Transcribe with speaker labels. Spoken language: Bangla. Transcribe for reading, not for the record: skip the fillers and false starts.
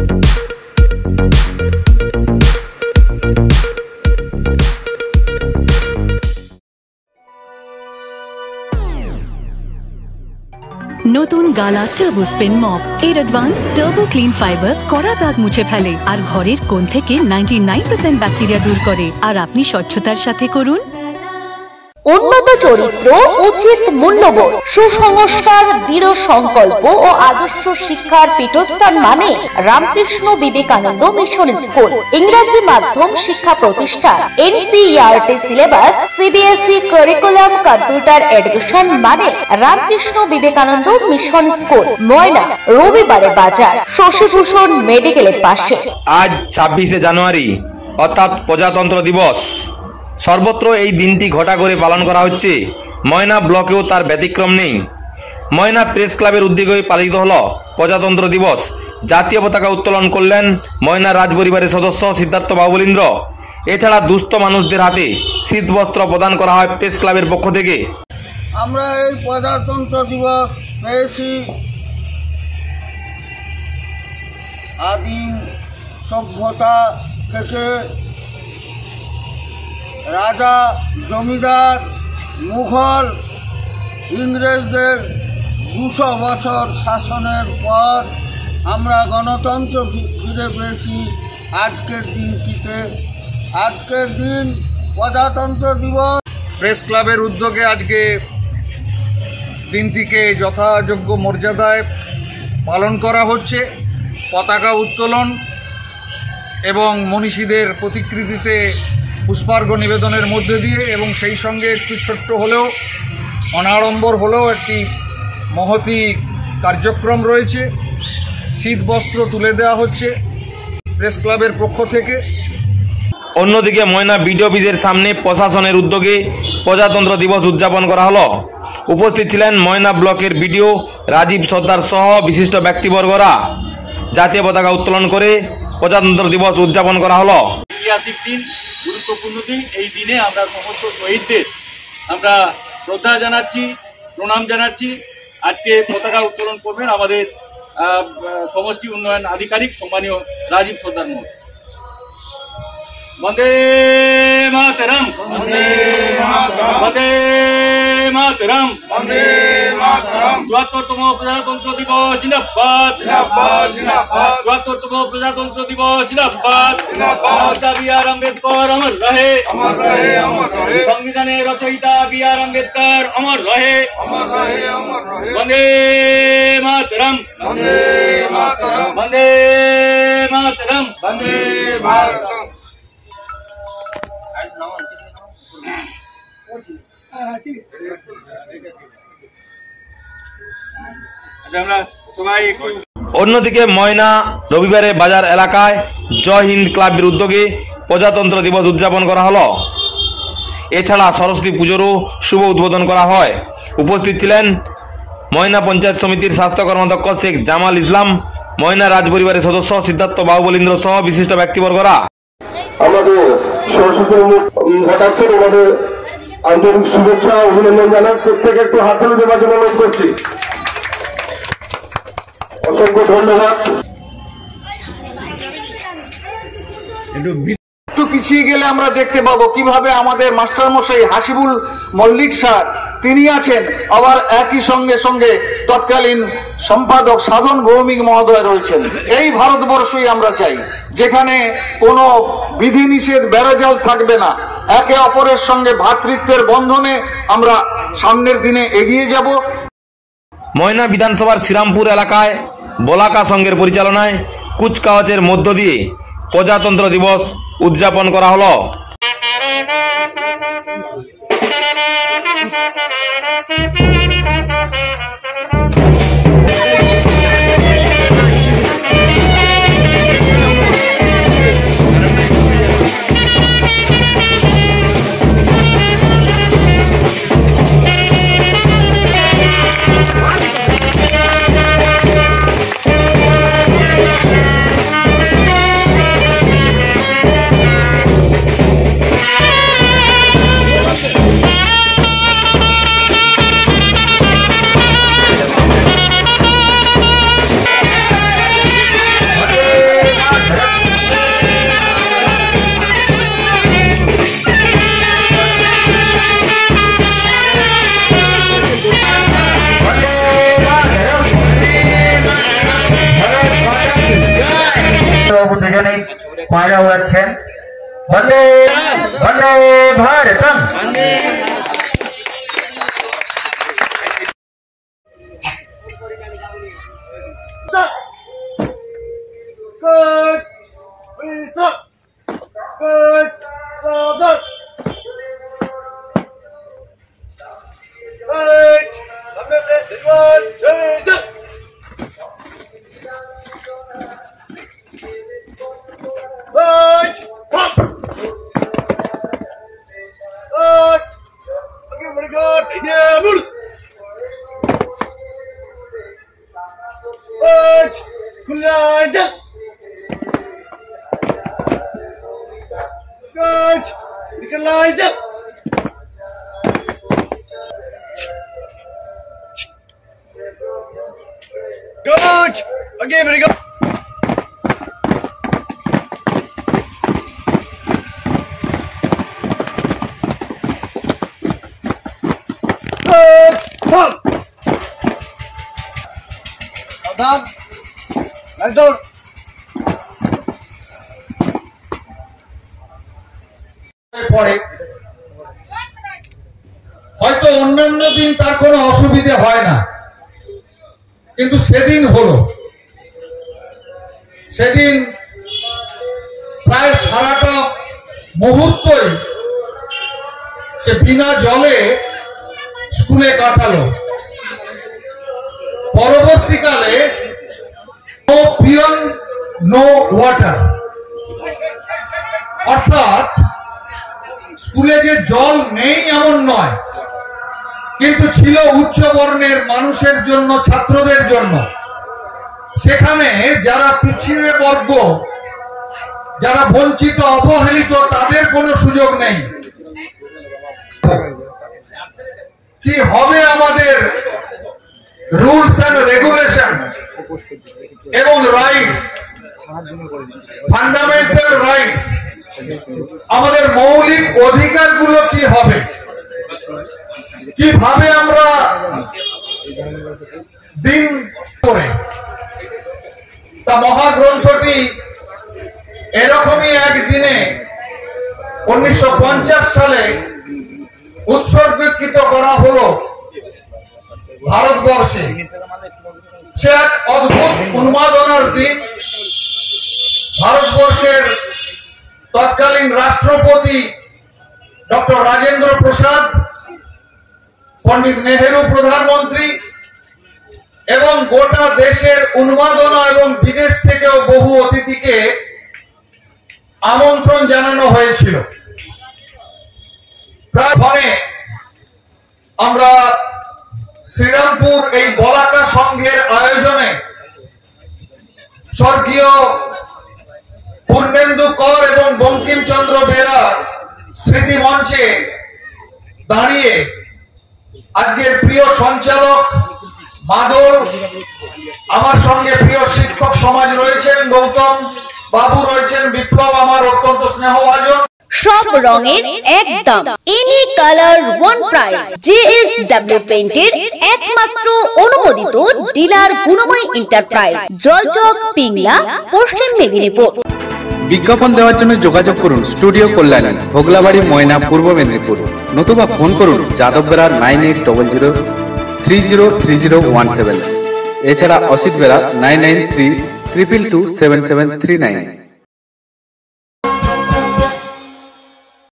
Speaker 1: নতুন গালা টার্বো স্পিন মপ এর অ্যাডভান্স টার্বো ক্লিন ফাইবার্স কড়া দাগ মুছে ফেলে আর ঘরের কোণ থেকে 99% ব্যাকটেরিয়া দূর করে। আর আপনি স্বচ্ছতার সাথে করুন
Speaker 2: উন্নত চরিত্র, উচিত মূল্যবোধ, সুসংস্কার, দৃঢ় সংকল্প ও আদর্শ শিক্ষার পীঠস্থান মানে রামকৃষ্ণ বিবেকানন্দ মিশন স্কুল। ইংরেজি মাধ্যম শিক্ষা প্রতিষ্ঠান, NCERT syllabus, CBSE curriculum, computer education মানে রামকৃষ্ণ বিবেকানন্দ মিশন স্কুল, ময়না, রবিবারে বাজার, শশীভূষণ মেডিকেলের পাশে।
Speaker 3: আজ 26শে জানুয়ারি অর্থাৎ প্রজাতন্ত্র দিবস। সর্বত্র এই দিনটি ঘটা করে পালন করা হচ্ছে। ময়না ব্লকেও তার ব্যতিক্রম নেই। ময়না প্রেস ক্লাবের উদ্যোগে পালিত হল প্রজাতন্ত্র দিবস। জাতীয় পতাকা উত্তোলন করলেন ময়না রাজপরিবারের সদস্য সিদ্ধার্থ বাহুবলীন্দ্র। এছাড়া দুস্থ মানুষদের হাতে শীত বস্ত্র প্রদান করা হয় প্রেস ক্লাবের পক্ষ থেকে।
Speaker 4: আমরা এই প্রজাতন্ত্র দিবস পেয়েছি আদিম সভ্যতা থেকে। রাজা, জমিদার, মুঘল, ইংরেজদের 200 বছর শাসনের পর আমরা গণতন্ত্র ফিরে পেয়েছি আজকের দিনটিতে। আজকের দিন প্রজাতন্ত্র দিবস।
Speaker 5: প্রেস ক্লাবের উদ্যোগে আজকে দিনটিকে যথাযোগ্য মর্যাদায় পালন করা হচ্ছে। পতাকা উত্তোলন এবং মনীষীদের প্রতিকৃতিতে পুষ্পার্ঘ নিবেদনের মধ্যে দিয়ে এবং সেই সঙ্গে একটু ছোট্ট হলেও অনাড়ম্বর হলেও একটি মহতী কার্যক্রম রয়েছে। শীত বস্ত্র তুলে দেওয়া হচ্ছে প্রেস ক্লাবের পক্ষ থেকে।
Speaker 3: অন্যদিকে ময়না বিডিও অফিসের সামনে প্রশাসনের উদ্যোগে প্রজাতন্ত্র দিবস উদযাপন করা হলো। উপস্থিত ছিলেন ময়না ব্লকের বিডিও রাজীব সর্দার সহ বিশিষ্ট ব্যক্তিবর্গরা। জাতীয় পতাকা উত্তোলন করে প্রজাতন্ত্র দিবস উদযাপন করা হলো।
Speaker 6: ঐতিহাসিক দিন, গুরুত্বপূর্ণ দিন। এই দিনে আমরা সমস্ত শহীদদের আমরা শ্রদ্ধা জানাচ্ছি, প্রণাম জানাচ্ছি। আজকে পতাকা উত্তোলন করবেন আমাদের সমষ্টি উন্নয়ন আধিকারিক সম্মানীয় রাজীব সর্দার মহোদয়। বন্দে মাতরম, বন্দে মাতরম, বন্দে মাতরম, বন্দে মাতরম। ৭৪তম প্রজাতন্ত্র দিবস জিন্দাবাদ, জিন্দাবাদ, জিন্দাবাদ। ৭৪তম প্রজাতন্ত্র দিবস জিন্দাবাদ, জিন্দাবাদ। বি আর আম্বেদকর অমর রহে, অমর রহে, অমর রহে। সংবিধানের রচয়িতা বি আর আম্বেদকর অমর রহে, অমর রহে, অমর রহে। বন্দে মাতরম, বন্দে মাতরম, বন্দে মাতরম, বন্দে মাতরম।
Speaker 3: অন্যদিকে ময়না রবিবারে বাজার এলাকায় জয় হিন্দ ক্লাবের উদ্যোগে প্রজাতন্ত্র দিবস উদযাপন করা হলো। এছাড়া সরস্বতী পুজোরও শুভ উদ্বোধন করা হয়। উপস্থিত ছিলেন ময়না পঞ্চায়েত সমিতির স্বাস্থ্য কর্মাধ্যক্ষ শেখ জামাল ইসলাম, ময়না রাজপরিবারের সদস্য সিদ্ধার্থ বাহুবলীন্দ্র সহ বিশিষ্ট ব্যক্তিবর্গরা।
Speaker 7: আমাদের সরস্বতী ঘটাচ্ছেন, আমাদের আন্তরিক শুভেচ্ছা অভিনন্দন জানান। প্রত্যেকে একটু হাত তুলে দেওয়ার জন্য অনুরোধ করছি। অসংখ্য ধন্যবাদ।
Speaker 5: একটু পিছিয়ে গেলে আমরা দেখতে পাবো কিভাবে আমাদের মাস্টারমশাই হাসিবুল মল্লিক স্যার তিনি আছেন, আবার একই সঙ্গে সঙ্গে তৎকালীন সম্পাদক সাধন ভৌমিক মহোদয় রয়েছেন। এই ভারতবর্ষই আমরা চাই যেখানে কোনো বিধিনিষেধ বেড়াজাল থাকবে না। একে অপরের সঙ্গে ভ্রাতৃত্বের বন্ধনে আমরা সামনের দিনে এগিয়ে যাব।
Speaker 3: ময়না বিধানসভার শ্রীরামপুর এলাকায় বলাকা সংঘের পরিচালনায় কুচকাওয়াজের মধ্য দিয়ে প্রজাতন্ত্র দিবস উদযাপন করা হলো।
Speaker 8: বাবু দুজনেই পায়রা উড়াচ্ছেন। বন্দে বন্দে ভারতম।
Speaker 6: Good. Please up. Good. Well done. Good. Submit one. Good. Up. Good. Up. Good. Okay, very good. Yeah, move. Good. Good. Good. Little lines up. Good. Okay, very good. Good. Come. Well done. Right down.
Speaker 5: পরে হয়তো অন্যান্য দিন তার কোনো অসুবিধে হয় না, কিন্তু সেদিন হলো। সেদিন প্রায় সারাটা মুহূর্তই সে বিনা জলে স্কুলে কাটালো। পরবর্তীকালে নো পিয়ন নো ওয়াটার, অর্থাৎ স্কুলে যে জল নেই এমন নয়, কিন্তু ছিল উচ্চ বর্ণের মানুষের জন্য, ছাত্রদের জন্য। সেখানে যারা পিছিয়ে বর্গ, যারা বঞ্চিত অবহেলিত, তাদের কোনো সুযোগ নেই। কি হবে আমাদের রুলস এন্ড রেগুলেশন এবং রাইটস, ফান্ডামেন্টাল রাইটস, আমাদের মৌলিক অধিকারগুলো কি হবে, কিভাবে আমরা দিন করে। তা মহাগ্রন্থটি এরকমই একদিনে 1950 সালে উৎসর্গীকৃত করা হলো ভারতবর্ষে। সে এক অদ্ভুত উন্মাদনার দিন। ভারতবর্ষের তৎকালীন রাষ্ট্রপতি ডক্টর রাজেন্দ্র প্রসাদ, পণ্ডিত নেহেরু প্রধানমন্ত্রী এবং গোটা দেশের উন্মাদনা এবং বিদেশ থেকেও বহু অতিথিকে আমন্ত্রণ জানানো হয়েছিল। প্রায় আমরা শ্রীরামপুর এই বলাকা সংঘের আয়োজনে স্বর্গীয় পূর্ণেন্দু কর এবং বঙ্কিমচন্দ্র বেরা স্মৃতি মঞ্চে দাঁড়িয়ে আজকের প্রিয় সঞ্চালক মাদল, আমার সঙ্গে প্রিয় শিক্ষক সমাজ রয়েছেন, গৌতম বাবু রয়েছেন, বিপ্লব আমার অত্যন্ত স্নেহভাজন।
Speaker 2: সব রঙের এক দাম, any colour one price. JSW পেইন্টের একমাত্র অনুমোদিত ডিলার গুণময় এন্টারপ্রাইজ, জলচক, পিংলা, পশ্চিম মেদিনীপুর।
Speaker 9: বিজ্ঞাপন দেওয়ার জন্য যোগাযোগ করুন স্টুডিও কল্যাণী, ভোগলাবাড়ি, ময়না, পূর্ব মেদিনীপুর। নতুবা ফোন করুন যাদববেড়া 9800303017। এছাড়া অসিত বেড়া 9932227739।